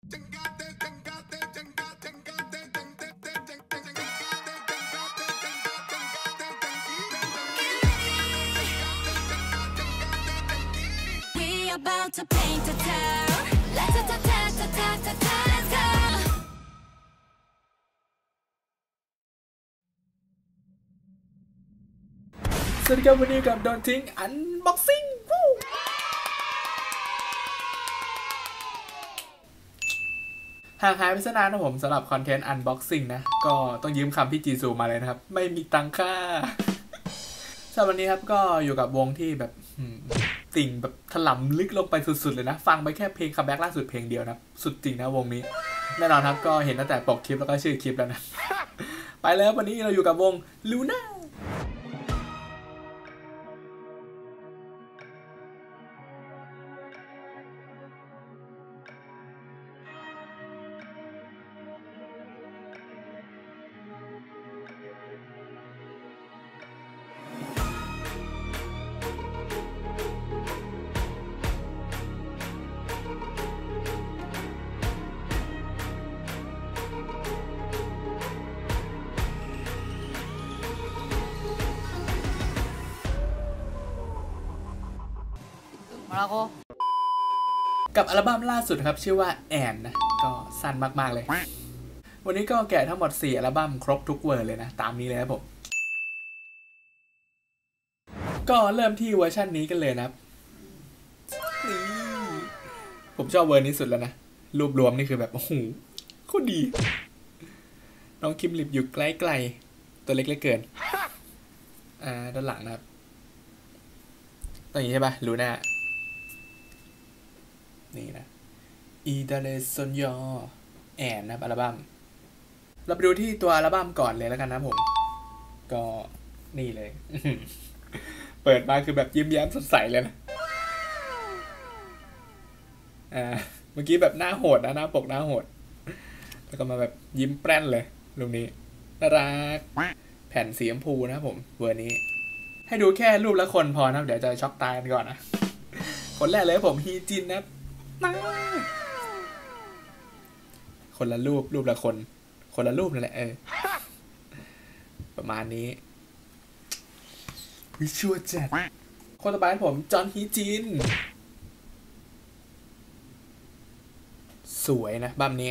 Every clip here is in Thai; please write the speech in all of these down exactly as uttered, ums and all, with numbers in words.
about to paint a town. La ta ta ta ta ta ta ta ta. สวัสดีครับวันนี้กับดอนทิ้งอันบ็อกซิ่งห่างหายไปนานนะผมสำหรับคอนเทนต์อันบ็อกซิ่งนะก็ต้องยืมคำพี่จีซูมาเลยนะครับไม่มีตังค่าสำหรับวันนี้ครับก็อยู่กับวงที่แบบติ่งแบบถล่มลึกลงไปสุดๆเลยนะฟังไปแค่เพลงคัมแบ็กล่าสุดเพลงเดียวนะสุดจริงนะวงนี้แน่นอนครับก็เห็นตั้งแต่ปกคลิปแล้วก็ชื่อคลิปแล้วนะไปแล้ววันนี้เราอยู่กับวงลูน่ากับอัลบั้มล่าสุดครับชื่อว่าแอนนะก็สั้นมากๆเลยวันนี้ก็แกะทั้งหมดสี่อัลบั้มครบทุกเวอร์เลยนะตามนี้เลยครับผมก็เริ่มที่เวอร์ชันนี้กันเลยนะครับนี่ผมชอบเวอร์นี้สุดแล้วนะรูปรวมนี่คือแบบโอ้โหโคตรดีน้องคิมลิปอยู่ใกล้ๆตัวเล็กเหลือเกินอ่าด้านหลังนะครับตรงนี้ใช่ปะรู้หน้านี่นะอีดาเลซอนยอแอนนะครับอัลบั้มเราไปดูที่ตัวอัลบั้มก่อนเลยแล้วกันนะผมก็นี่เลย เปิดมาคือแบบยิ้มแย้มสดใสเลยนะอ่าเมื่อกี้แบบหน้าโหดนะหน้าปกหน้าโหดแล้วก็มาแบบยิ้มแป้นเลยรูปนี้น่ารักแผ่นสีชมพูนะครับผมเวอร์นี้ให้ดูแค่รูปละคนพอนะเดี๋ยวจะช็อกตายกันก่อนนะคนแรกเลยผมฮีจินนะคนละรูปรูปละคนคนละรูปนั่นแหละเออประมาณนี้วิชวลจัดคนต่อไปผมจอห์นฮีจินสวยนะบัมนี้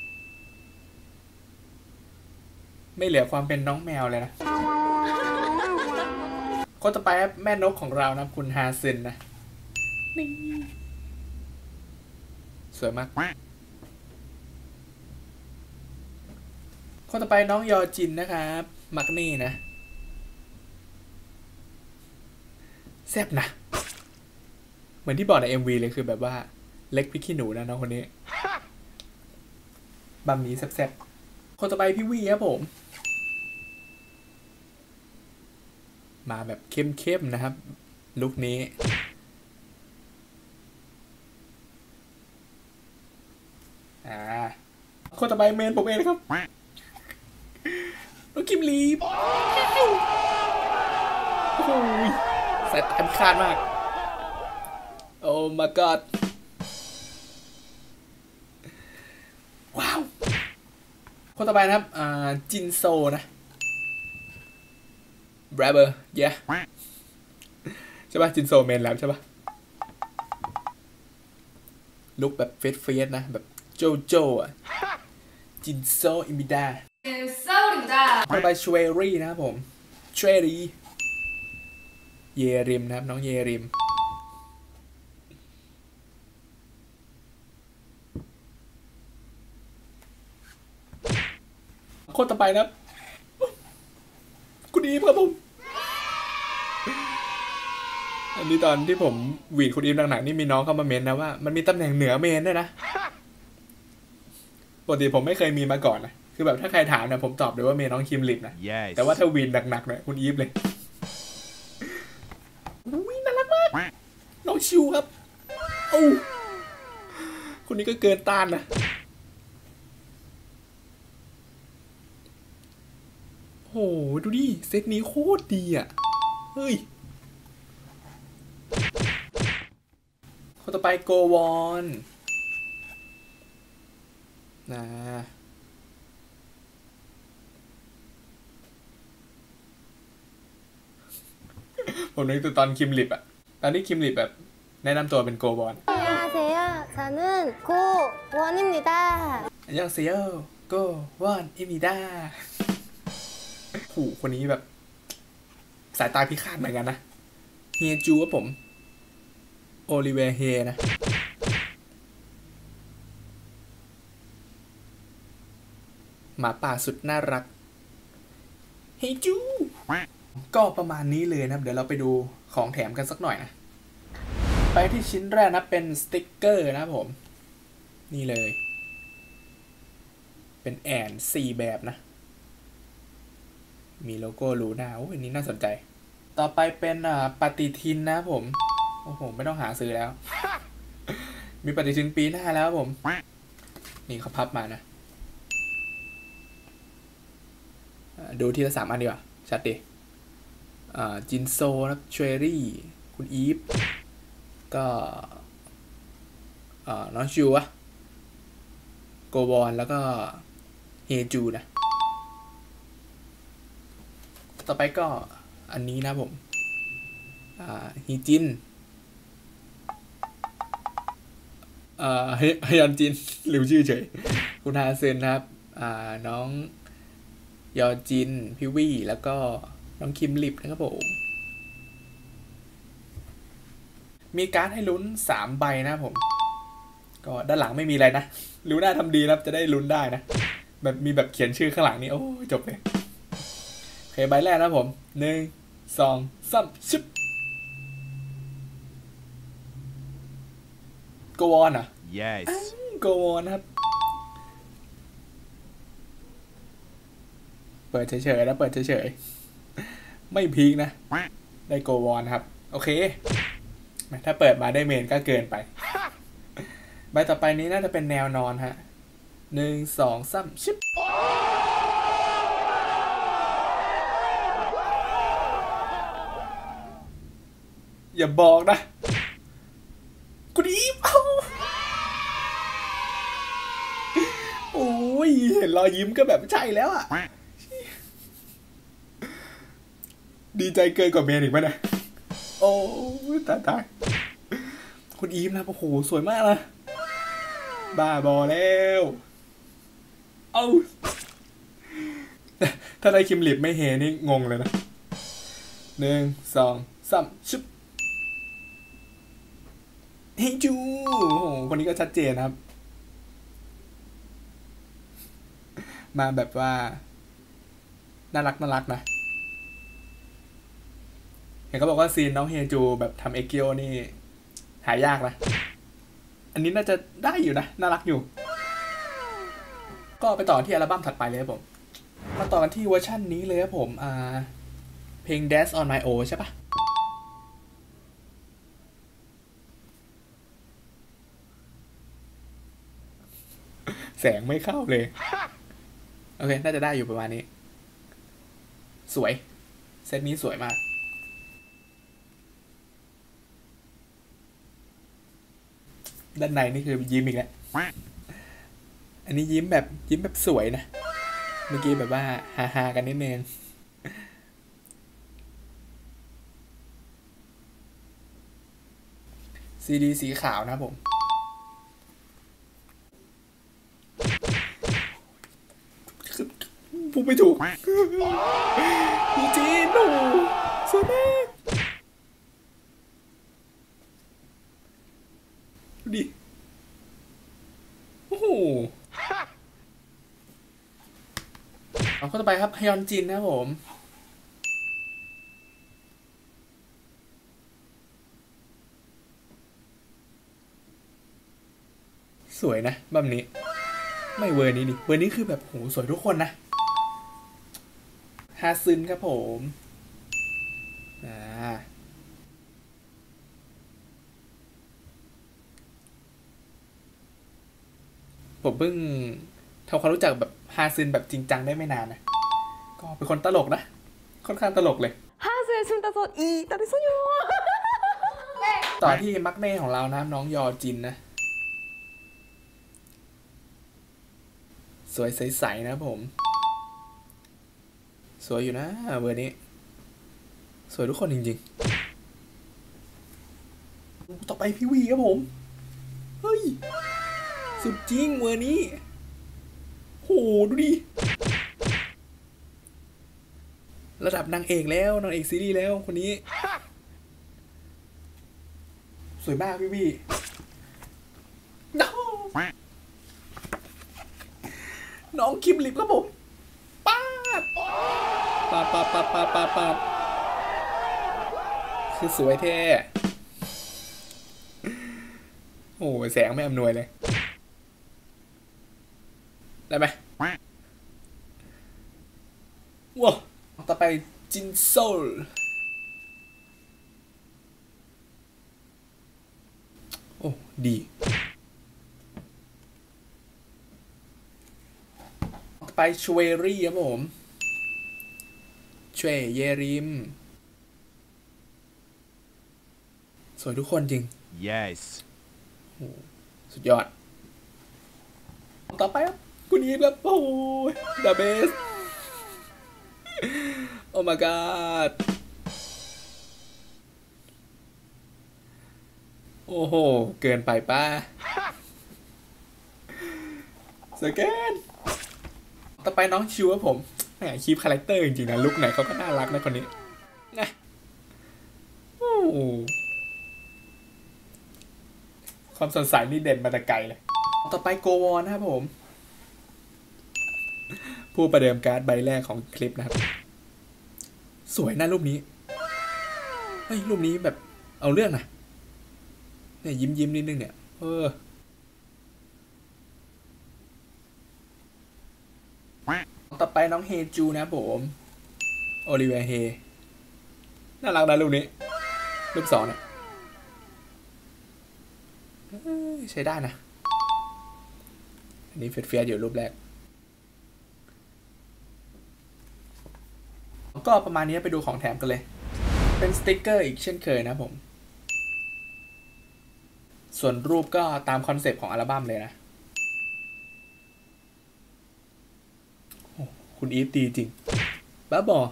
ไม่เหลือความเป็นน้องแมวเลยนะคนต่อไปแม่นกของเรานะคุณฮาซึนนะนี่สวยมากคนต่อไปน้องยอจินนะครับมักนี่นะแซ่บนะเหมือนที่บอกใน เอ็ม วี เลยคือแบบว่าเล็กพริกขี้หนูนะน้องคนนี้บัมนี้แซ่บๆคนต่อไปพี่วีครับผมมาแบบเข้มๆนะครับลุคนี้อ่าคนต่อไปเมนผมเองนะครับน้องคิมลีโอ้โหสายตาคาดมากโอ้ my god ว้าวคนต่อไปนะครับอ่าจินโซนะบราเบอร์เย้ใช่ป่ะจินโซเมนแล้วใช่ป่ะลุคแบบเฟสเฟสนะแบบโจโจอ่ะจินโซอิมิดาต่อไปชเวรี่นะครับผมชเวรี่เยริมนะครับน้องเยริมคนต่อไปนะครับคุณอีฟครับผมอันนี้ตอนที่ผมหวีดคุณอีฟหนักๆนี่มีน้องเข้ามาเมนนะว่ามันมีตำแหน่งเหนือเมนด้วยนะปกติผมไม่เคยมีมาก่อนนะคือแบบถ้าใครถามนะผมตอบเลยว่าเมนน้องคิมลิปนะ yes. แต่ว่าถ้าวีนหนักๆเนี่ยคุณอีฟเลยอุ้ยน่ารักมากน้องชิวครับโอ้คนนี้ก็เกินต้านนะโหดูดิเซตนี้โคตรดีอ่ะเฮ้ยคนต่อไปโกวอนนะผมนึกถึงตอนคิมลิปอะตอนที่คิมลิปแบบแนะนำตัวเป็นโกวอน 안녕하세요. 저는 고원입니다. อันยังเซียวโกวอนอิมิดาหูคนนี้แบบ สายตาพิฆาตเหมือนกันนะเฮียจูว่าผมโอลิเวร์เฮนะหมาป่าสุดน่ารักเฮจูก็ประมาณนี้เลยนะครับเดี๋ยวเราไปดูของแถมกันสักหน่อยนะไปที่ชิ้นแรกนะเป็นสติ๊กเกอร์นะครับผมนี่เลยเป็นแอนสี่แบบนะมีโลโก้ลูน่าโอ้ยอันนี้น่าสนใจต่อไปเป็นอ่าปฏิทินนะครับผมโอ้โหไม่ต้องหาซื้อแล้ว มีปฏิทินปีหน้าแล้วครับผมนี่เขาพับมานะดูทีละสามอันดีกว่าชัดดิอ่าจินโซนะเชอรี่คุณอีฟก็อ่าน้องจูอะโกบอลแล้วก็เฮจูนะต่อไปก็อันนี้นะผมอ่าฮีจินอ่าเฮยอนจินหรือชื่อเฉยคุณฮาเซนนะครับอ่าน้องยอจินพี่วี่แล้วก็น้องคิมลิปนะครับผมมีการ์ดให้ลุ้นสามใบนะครับผมก็ด้านหลังไม่มีอะไรนะรู้หน้าทำดีนะครับจะได้ลุ้นได้นะแบบมีแบบเขียนชื่อข้างหลังนี่โอ้จบเลยโอเคใบแรกนะผมหนึ่งสองสามชิบโกวอนอ่ะ yes โกวอนครับเปิดเฉยๆแล้วเปิดเฉยๆไม่พีคนะได้โกวอนครับโอเคถ้าเปิดมาได้เมนก็เกินไปใบต่อไปนี้น่าจะเป็นแนวนอนฮะหนึ่งสองสามชิบอย่าบอกนะคุณอีฟโอ้ยเห็นรอยยิ้มก็แบบใช่แล้วอ่ะดีใจเกินกว่าเมนอีกไหมนะโอ้ตายตายคุณอีฟนะโอ้โหสวยมากนะบ้าบอแล้วเอาถ้าได้คิมลิปไม่เฮนี่งงเลยนะหนึ่งสองสามชุบเฮจูโอ้โหคนนี้ก็ชัดเจนนะครับมาแบบว่าน่ารักน่ารักนะเห็นเขาบอกว่าซีนน้องเฮจูแบบทำเอ็กเกียวนี่หายากนะอันนี้น่าจะได้อยู่นะน่ารักอยู่ก็ไปต่อที่อัลบั้มถัดไปเลยครับผมมาต่อกันที่เวอร์ชันนี้เลยครับผมอ่าเพลง Dance on My Own ใช่ปะแสงไม่เข้าเลยโอเคน่าจะได้อยู่ประมาณนี้สวยเซตนี้สวยมากด้านในนี่คือยิ้มอีกแล้วอันนี้ยิ้มแบบยิ้มแบบสวยนะเมื่อกี้แบบว่าฮาๆกันนิดนึงซีดีสีขาวนะผมพูดไม่ถูกพี่จีนโอ้สวยมากดิโอ้โหเอาข้อต่อไปครับฮยอนจินนะครับผมสวยนะแบบนี้ไม่เวอร์นี้ดิเวอร์นี้คือแบบโหสวยทุกคนนะฮาซึนครับผมอ่าผมเพิ่งทำความรู้จักแบบฮาซึนแบบจริงจังได้ไม่นานนะก็เป็นคนตลกนะค่อนข้างตลกเลย 하수의 숨다섯 이 다리 소녀. ต่อที่มักเน่ของเรานะน้องยอจินนะวยใสๆนะผมสวยอยู่นะเวอร์นี้สวยทุกคนจริงๆต่อไปพี่วีครับผมเฮ้ยสุดจริงเวอร์นี้โหดูดิระดับนางเอกแล้วนางเอกซีรีส์แล้วคนนี้สวยมากพี่วีน้องคิมลิปครับผมป้าดปาดปาดปาดปาดปาดปาดคือสวยแท้โอ้แสงไม่อำนวยเลยได้ไหมว้าวต่อไปจินโซลโอ้ดีต่อไปชเวรี่ครับผมชเวเยริมสวยทุกคนจริง yes สุดยอดต่อไปครับคุณอีฟครับโอ้ยเดอะเบสโอ้ my god โอ้โหเกินไปป้าสแกนต่อไปน้องชิวครับผมแหมคีปคาแรคเตอร์จริงๆนะลุคไหนเขาก็น่ารักนะคนนี้นะโอ้ความสดใสนี่เด่นมาแต่ไกลเลยต่อไปโกวอนนะครับผมผู้ประเดิมการ์ดใบแรกของคลิปนะครับสวยนะรูปนี้เฮ้ยรูปนี้แบบเอาเรื่องนะเนี่ยยิ้มยิ้มนิดนึงเนี่ยเออต่อไปน้องเฮจูนะผมโอลิเวียเฮน่ารักนะรูปนี้รูปสองเนี่ยใช้ได้นะอันนี้เฟียดๆอยู่รูปแรกก็ประมาณนี้ไปดูของแถมกันเลยเป็นสติกเกอร์อีกเช่นเคยนะผมส่วนรูปก็ตามคอนเซปต์ของอัลบั้มเลยนะโอ้คุณอีฟดีจริงบ้าบอ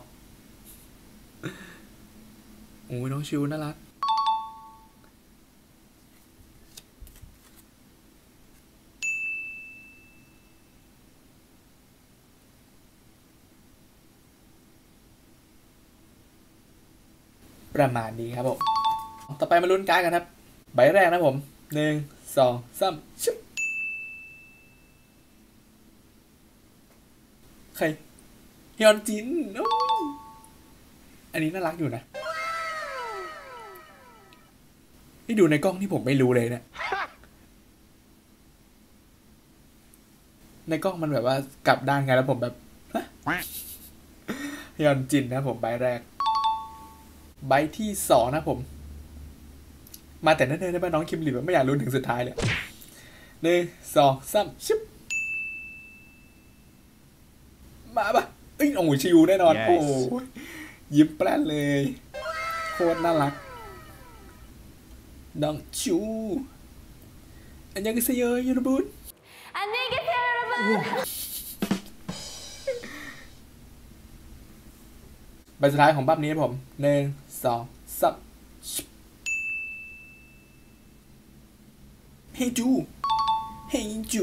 โอ้ยน้องชิวน่ารักประมาณนี้ครับผมต่อไปมาลุ้นการ์ดกันครับใบแรกนะผมหนึ่งสองสามชิบใครฮยอนจินโอ้ยอันนี้น่ารักอยู่นะให้ดูในกล้องที่ผมไม่รู้เลยเนี่ยในกล้องมันแบบว่ากลับด้านไงแล้วผมแบบฮยอนจินนะผมใบแรกใบที่สองนะผมมาแต่นั่นเลยได้ป่ะน้องคิมหลิบไม่อยากลุ้นถึงสุดท้ายเลยหนึ่งสองสามชิบมาป่ะเอ้ยโอ้โหชิวแน่นอน yes. โอ้ยิ้มแปร่นเลยโคตรน่ารักน้องชูอันยังก็เซเยอยูนบุญอันนี้ก็เซเยอยูนบุญใบสุดท้ายของบับนี้ผมหนึ่งสองสามเฮจูเฮจู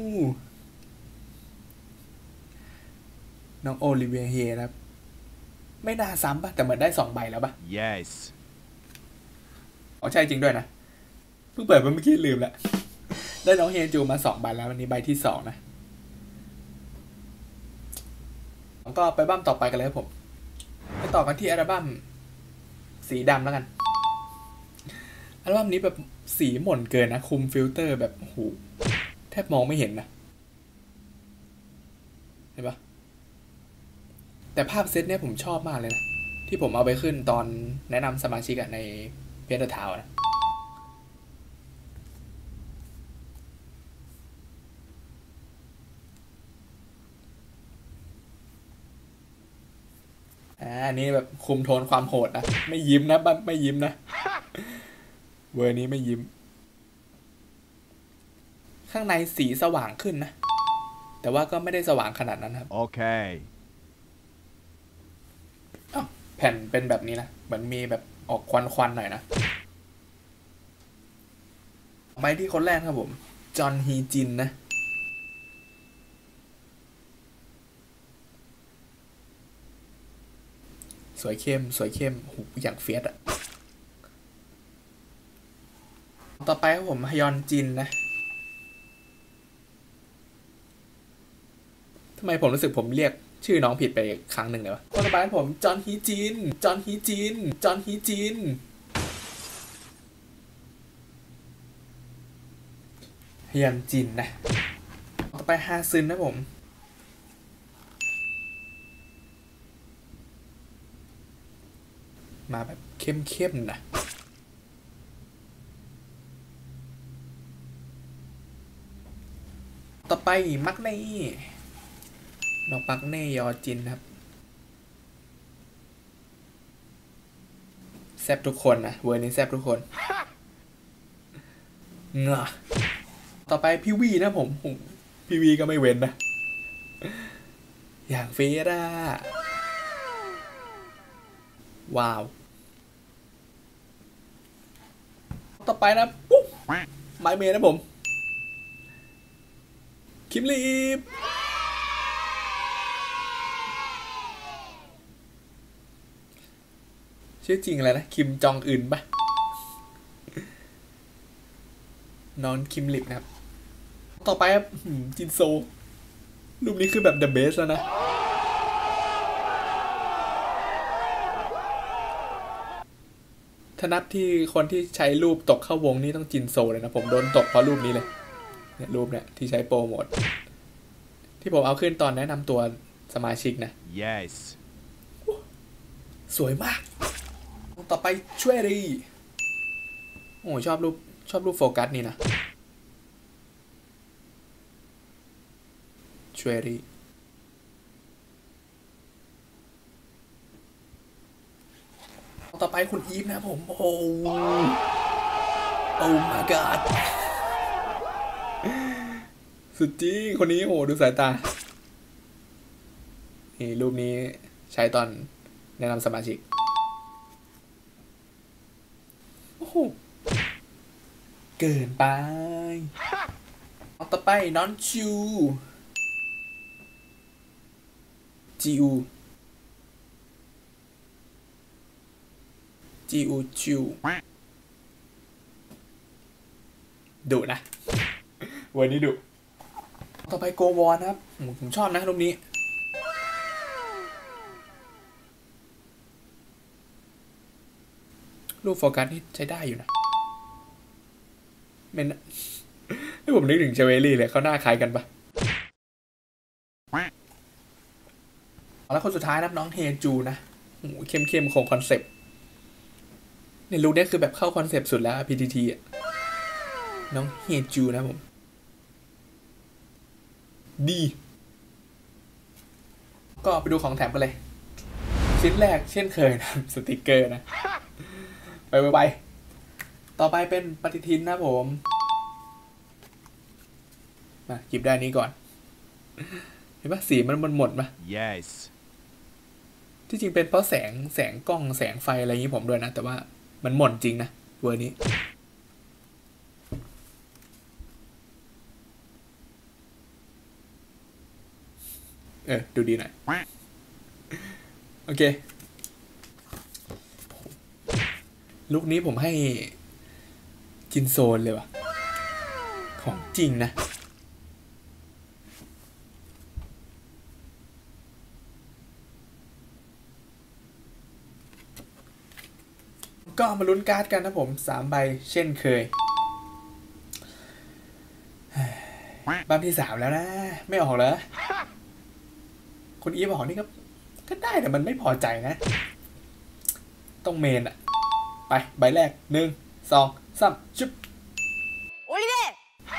น้องโอลิเวียเฮนะครับไม่น่าซ้ำป่ะแต่เหมือนได้สองใบแล้วป่ะ yes อ๋อใช่จริงด้วยนะเพิ่งเปิดมาเมื่อกี้ลืมแล้วได้น้องเฮจูมาสองใบแล้ววันนี้ใบที่สองนะก็ไปบั้มต่อไปกันเลยครับผมไปต่อกันที่อัลบั้มสีดำแล้วกันอัลบั้มนี้แบบสีหม่นเกินนะคุมฟิลเตอร์แบบโอ้โหแทบมองไม่เห็นนะเห็นปะแต่ภาพเซตเนี้ยผมชอบมากเลยนะที่ผมเอาไปขึ้นตอนแนะนำสมาชิกในเพจเท้านะอ่านี่แบบคุมโทนความโหดนะไม่ยิ้มนะบ้าไม่ยิ้มนะเวอร์นี้ไม่ยิ้มข้างในสีสว่างขึ้นนะแต่แต่ว่าก็ไม่ได้สว่างขนาดนั้นครับโอเคอ้าวแผ่นเป็นแบบนี้นะเหมือนมีแบบออกควันๆหน่อยนะไปที่คนแรกครับผมจอห์นฮีจินนะสวยเข้มสวยเข้มโหอย่างเฟียสอะต่อไปครับผมฮยอนจินนะทำไมผมรู้สึกผมเรียกชื่อน้องผิดไปครั้งหนึ่งเลยวะคนต่อไปผมจอห์นฮีจินจอห์นฮีจินจอห์นฮีจินฮยอนจินนะต่อไปฮาซึนนะผมมาแบบเข้มๆนะต่อไปมักเน่น้องปักเน่ยอจินครับแซบทุกคนนะเวอร์นี้แซบทุกคนเงาต่อไปพี่วีนะผมพี่วีก็ไม่เว้นนะอย่างเฟร่าว้าวต่อไปนะปุ๊บไมเมย์นะผมคิมลีฟชื่อจริงอะไรนะคิมจองอึนปะนอนคิมลิปนะครับต่อไปครับจินโซรูปนี้คือแบบ the best แล้วนะถ้านับที่คนที่ใช้รูปตกเข้าวงนี่ต้องจินโซเลยนะผมโดนตกเพราะรูปนี้เลยเนี่ยรูปเนี่ยที่ใช้โปรโมทที่ผมเอาขึ้นตอนแนะนำตัวสมาชิกนะ yes สวยมากต่อไปช่วยรีโอ้ชอบรูปชอบรูปโฟกัสนี่นะช่วยรีต่อไปคุณอีฟนะผมโอ้โอ้ my god สุดจริงคนนี้โหดูสายตานี่รูปนี้ใช้ตอนแนะนำสมาชิกโอ้โหเกินไปต่อไปน้องจูจีอูจีอูจูดุนะวันนี้ดุต่อไปโกวอนครับผมชอบนะรูปนี้รูปโฟกัสนี่ใช้ได้อยู่นะเป็นให้ผมนึกถึงเชเวลี่เลยเขาหน้าคล้ายกันปะแล้วคนสุดท้ายนะน้องเฮจูนะโอ้เข้มเข้มของคอนเซปต์เนี่ยลุคนี้คือแบบเข้าคอนเซปต์สุดแล้ว พี ที ที อ่ะน้องเฮจูนะผมดีก็ไปดูของแถมกันเลยชิ้นแรกเช่นเคยนะสติกเกอร์นะไปไปไปต่อไปเป็นปฏิทินนะผมมาหยิบได้นี้ก่อนเห็นปะสีมันมันหมดปะ yes ที่จริงเป็นเพราะแสงแสงกล้องแสงไฟอะไรอย่างนี้ผมด้วยนะแต่ว่ามันหมดจริงนะเวอร์นี้เออดูดีหน่อยโอเคลุคนี้ผมให้จินโซนเลยว่ะของจริงนะก็มาลุ้นการ์ดกันนะผมสามใบเช่นเคยบ้านที่สามแล้วนะไม่ออกแล้วคุณอีฟบอกนี่ก็ก็ได้แต่มันไม่พอใจนะต้องเมนอะไปใบแรกหนึ่งสองสามชุบโอลิเว่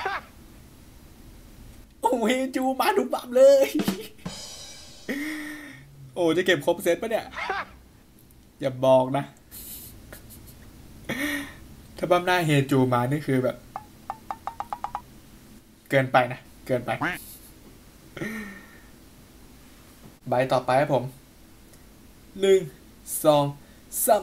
โอ้เฮจูมาดุบับเลยโอ้จะเก็บครบเซตปะเนี่ยอย่าบอกนะถ้าบัมหน้าเฮจูมานี่คือแบบเกินไปนะเกินไปใบต่อไปครับผมหนึ่งสองสาม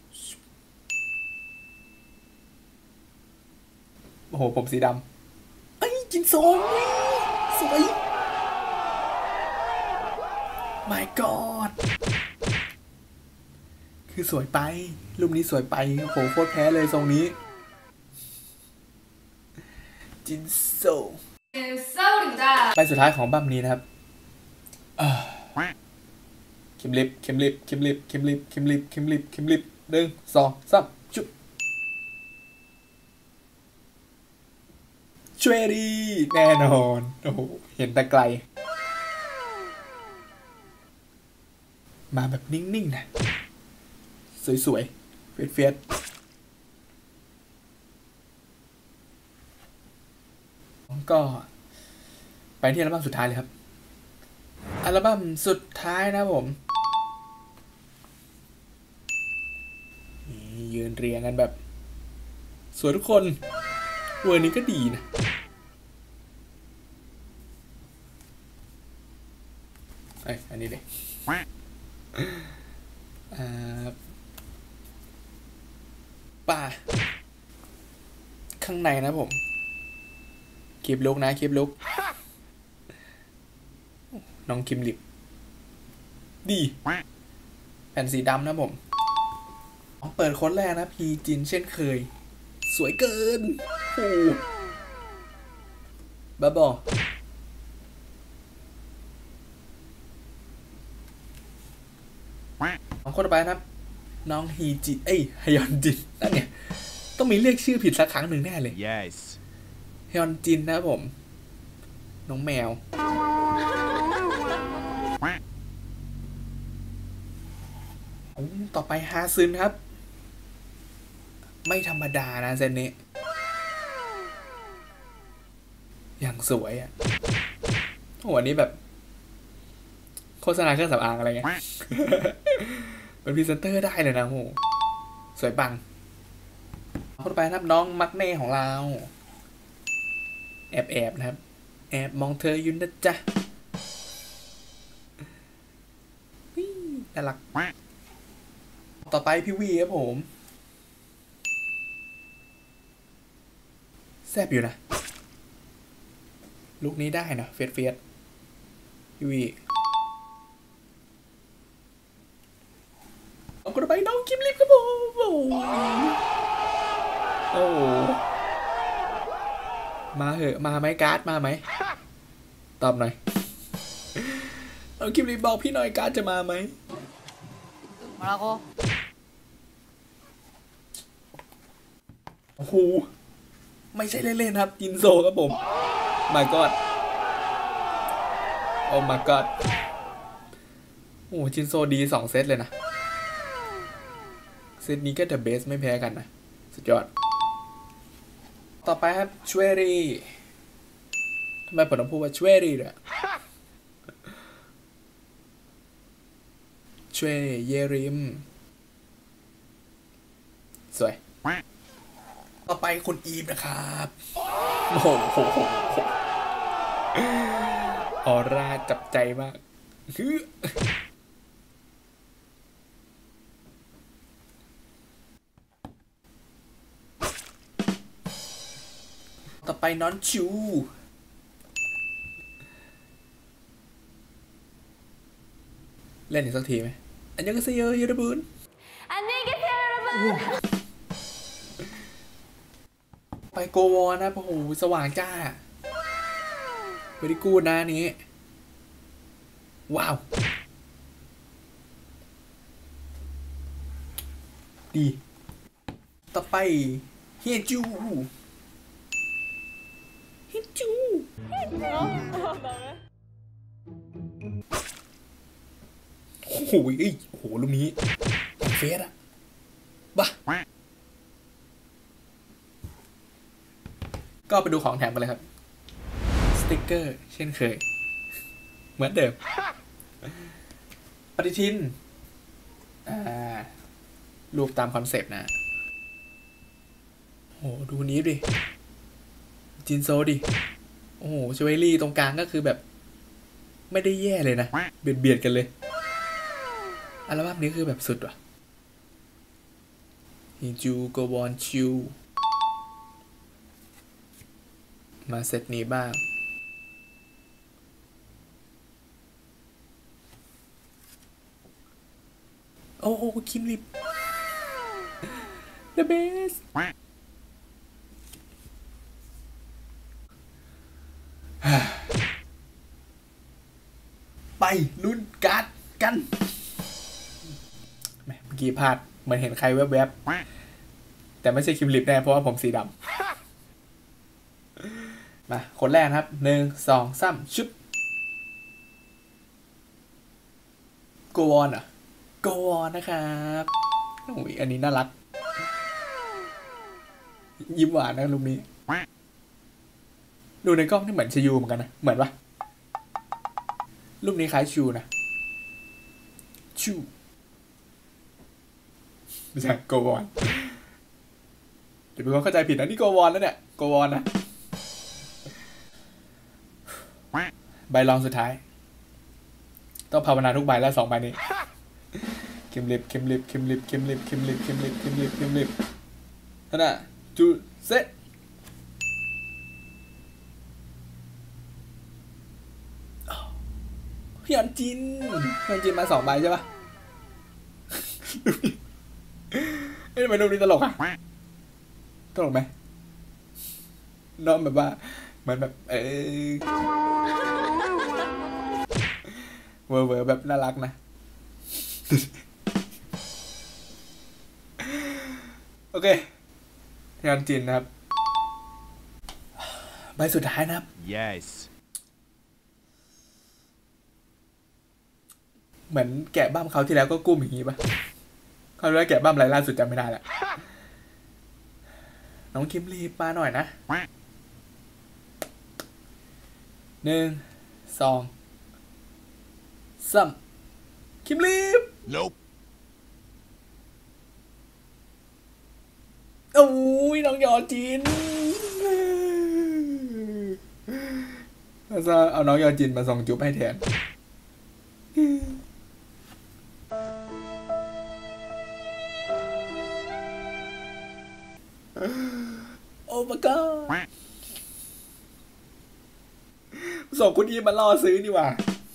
โอ้โหผมสีดำไอ้จินโซสวย my god คือสวยไปรูปนี้สวยไปโอ้โหโคตรแพ้เลยทรงนี้จินโซไปสุดท้ายของบัมนี้นะครับเข็มลิฟเข็มลิฟเข็มลิฟเข็มลิฟเข็มลิฟเข็มลิฟเข็มลิฟหนึ่งสองสามจุ๊บช่วยดีแน่นอนโอ้โหเห็นแต่ไกลมาแบบนิ่งๆนะสวยๆเฟียสๆก็ไปที่อัลบั้มสุดท้ายเลยครับอัลบั้มสุดท้ายนะผมยืนเรียงกันแบบสวยทุกคนเวอร์นี้ก็ดีนะไอ้อันนี้เลยป่าข้างในนะผมคลิปลุกนะคลิปลุกน้องคิมลิปดีแผ่นสีดำนะผมเปิดคนแรกนะพีจินเช่นเคยสวยเกินโอ้บ้าบอน้องคนต่อไปนะครับน้องฮีจิเอ้ยฮยอนจินนั่นเนี่ยต้องมีเรียกชื่อผิดสักครั้งหนึ่งแน่เลย yes ฮยอนจินนะครับผมน้องแมวต่อไปฮาซึนครับไม่ธรรมดานะเซนนี้อย่างสวยอ่ะโอ้อันนี้แบบโฆษณาเครื่องสำอางอะไรเงี้ยเป็นพรีเซนเตอร์ได้เลยนะโหสวยปังคนไปนะครับน้องมักเน่ของเราแอบแอบนะครับแอบมองเธออยู่นะจ๊ะน่ารักต่อไปพี่วีครับผมแซ่บอยู่นะลุคนี้ได้นะเฟียสเฟียสพี่วีเอาคนไปน้องคิมลิฟครับผมโอ้มาเหอะมาไหมการ์ดมาไหมตอบหน่อยเอาคิมลิฟบอกพี่หน่อยการ์ดจะมาไหมมาแล้วก็โอ้โหไม่ใช่เล่นๆครับจินโซครับผม my god โอ้ my god โอ้จินโซดีสองเซตเลยนะเซตนี้ก็เดอะเบสไม่แพ้กันนะสุดยอดต่อไปครับชเวรีทำไมผมต้องพูดว่าชเวรีเนี่ยชเวเยริมสวยต่อไปคุณอีฟนะครับโอ้โหออร่าจับใจมากต่อไปน้องชูเล่นอีกสักทีไหมอันยังก็เสียยูระบุนอันนี้ก็เสียยูระบุนไปโกวอนนะโอ้โหสว่างจ้าเวรี่กูดนะนี้ว้าวดีต่อไปเฮียจูเฮียจูโอ้โหโอ้โหลูกนี้เฟสอะบ้าก็ไปดูของแถมกันเลยครับสติ๊กเกอร์เช่นเคยเหมือนเดิมปฏิทินอ่ารูปตามคอนเซปต์นะโอ้โหดูนี้ดิจินโซดิโอ้โหชเวลี่ตรงกลางก็คือแบบไม่ได้แย่เลยนะเบียดเบียดกันเลยอัลบั้มนี้คือแบบสุดว่ะฮิจูโกวอนชิวมาเซตนี้บ้างโอ้โอ้คิมลิป the best ไปลุ้นการ์ดกันเมื่อกี้พลาดเหมือนเห็นใครแวบๆแต่ไม่ใช่คิมลิปแน่เพราะว่าผมสีดำมาคนแรกครับหนึ่งสองสามชุบโกวอนอ่ะโกวอนนะครับโอ้ยอันนี้น่ารักยิ้มหวานนะลูกนี้ดูในกล้องนี่เหมือนชยูเหมือนกันนะเหมือนปะรูปนี้คล้ายชูนะชูไม่ใช่โกวอนเดี๋ยวเป็นคนเข้าใจผิดนะนี่โกวอนนะเนี่ยโกวอนนะใบรองสุดท้ายต้องภาวนาทุกใบแล้วสองใบนี้เข็มลิบเข็มลิบเข็มลิบเข็มลิบเข็มลิบเข็มลิบเข็มลิบเข็มลิบนั่นน่ะจูเซตยอนจินยอนจินมาสองใบใช่ปะเอ้ยทำไมรูปนี้ตลกอ่ะตลกไหมน้องแบบว่าเหมือนแบบเออเวอร์เวอร์แบบน่ารักนะโอเคยอนจินนะครับใบสุดท้ายนะครับ yes เหมือนแกะบ้ามเขาที่แล้วก็กุ้มอย่างนี้ปะเขาเรียกแกะบ้ามอะไรล่าสุดจำไม่ได้แหละน้องคิมลีมาหน่อยนะหนึ่งสองสามคิมลี nope โอ้ยน้องยอจินแล้วจะเอาน้องยอจินมาส่งจุ๊บให้แทนโอ้ my god ส่งคุณอีมาล่อซื้อนี่หว่า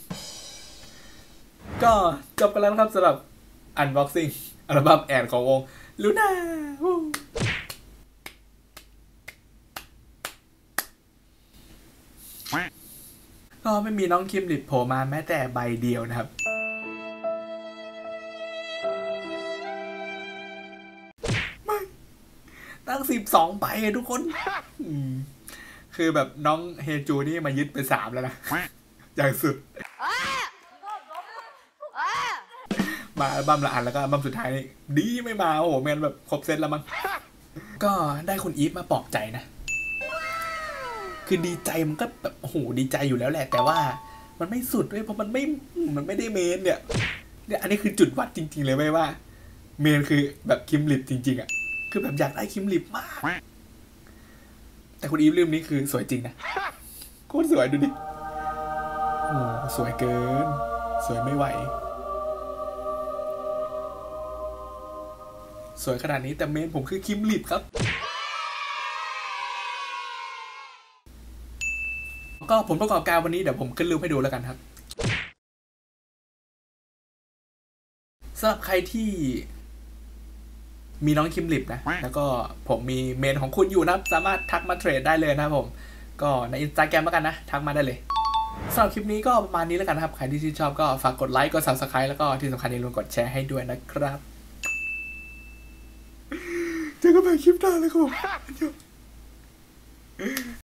ก็จบกันแล้วนะครับสำหรับ Unboxing อัลบั้มแอนของวงลูน่าก็ไม่มีน้องคิมลิปโผล่มาแม้แต่ใบเดียวนะครับไม่ตั้งสิบสองใบทุกคนคือแบบน้องเฮจูนี่มายึดไปสามแล้วนะอย่างสุดมาอัลบั้มละอันแล้วก็อัลบั้มสุดท้ายนี่ดีไม่มาโอ้โหแมนแบบครบเซตแล้วมั้งก็ได้คุณอีฟมาปลอบใจนะคือดีใจมันก็แบบโอ้โหดีใจอยู่แล้วแหละแต่ว่ามันไม่สุดด้วยเพราะมันไม่มันไม่ได้เมนเนี่ยเนี่ยอันนี้คือจุดวัดจริงๆเลยไม่ว่าเมนคือแบบคิมลิปจริงๆอ่ะคือแบบอยากได้คิมลิปมากแต่คุณอีฟเรื่องนี้คือสวยจริงนะโคตรสวยดูดิโอ้สวยเกินสวยไม่ไหวสวยขนาดนี้แต่เมนผมคือคิมลิปครับก็ผลประกอบการวันนี้เดี๋ยวผมขึ้นรูปให้ดูแล้วกันครับสำหรับใครที่มีน้องคิมลิปนะแล้วก็ผมมีเมนของคุณอยู่นะสามารถทักมาเทรดได้เลยนะผมก็ใน อินสตาแกรม แล้วกันนะทักมาได้เลยสำหรับคลิปนี้ก็ประมาณนี้แล้วกันครับใครที่ชื่นชอบก็ฝากกดไลค์กด ซับสไครบ์ แล้วก็ที่สำคัญอย่าลืมกดแชร์ให้ด้วยนะครับเจอกันใหม่คลิปหน้าเลยครับผม